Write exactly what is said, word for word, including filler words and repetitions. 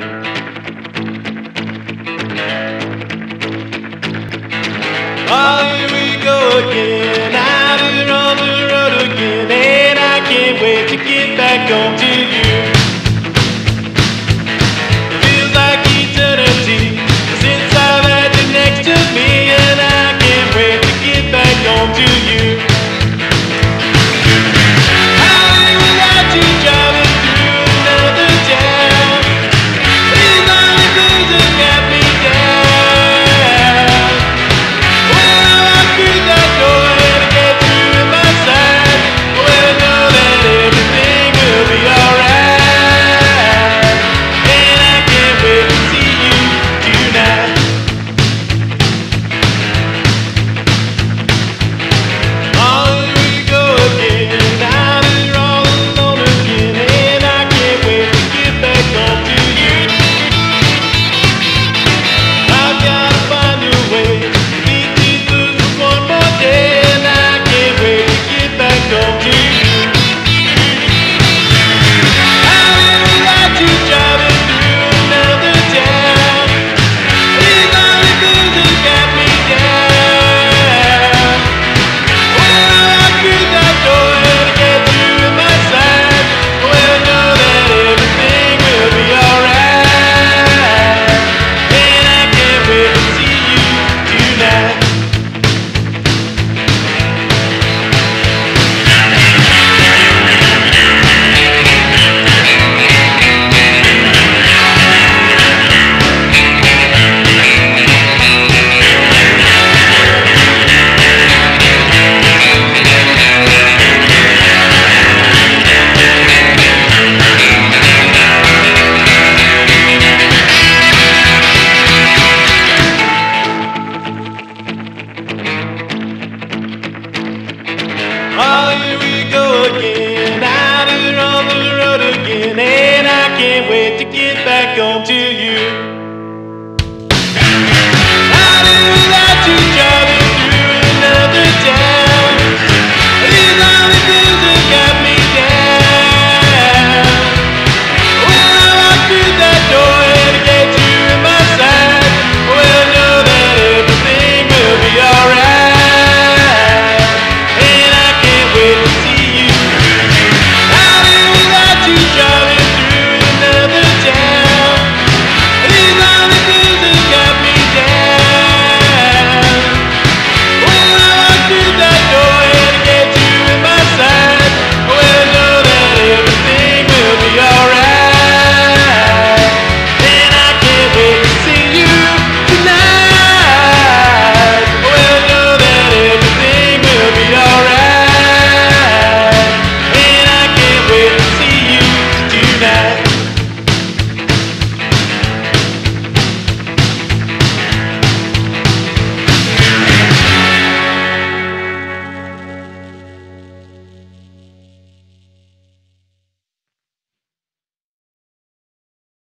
Oh, here we go again, out here on the road again, and I can't wait to get back home to you. Feels like eternity since I've had you next to me, and I can't wait to get back home to you. How without you driving through another town, these lonely blues have got me down. Well, I through that door to get through in my side. Well, I know that everything will be alright, and I can't wait to see you tonight. Oh, here we go again, out here all alone again, and I can't wait to get back home to you. I've gotta find a way to beat these blues for one more day, and I can't wait to get back home to you. How without you driving through another town, these lonely blues have got me down. Well, I through that door to get through in my side. Well, I know that everything will be alright, and I can't wait to see you tonight. Oh, here we go again, out here on the road again, and I can't wait to get back home to you.